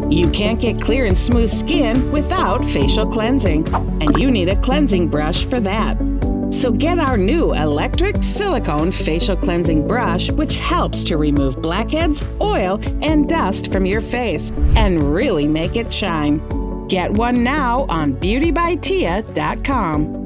You can't get clear and smooth skin without facial cleansing, and you need a cleansing brush for that. So get our new electric silicone facial cleansing brush, which helps to remove blackheads, oil, and dust from your face and really make it shine. Get one now on beautybytia.com.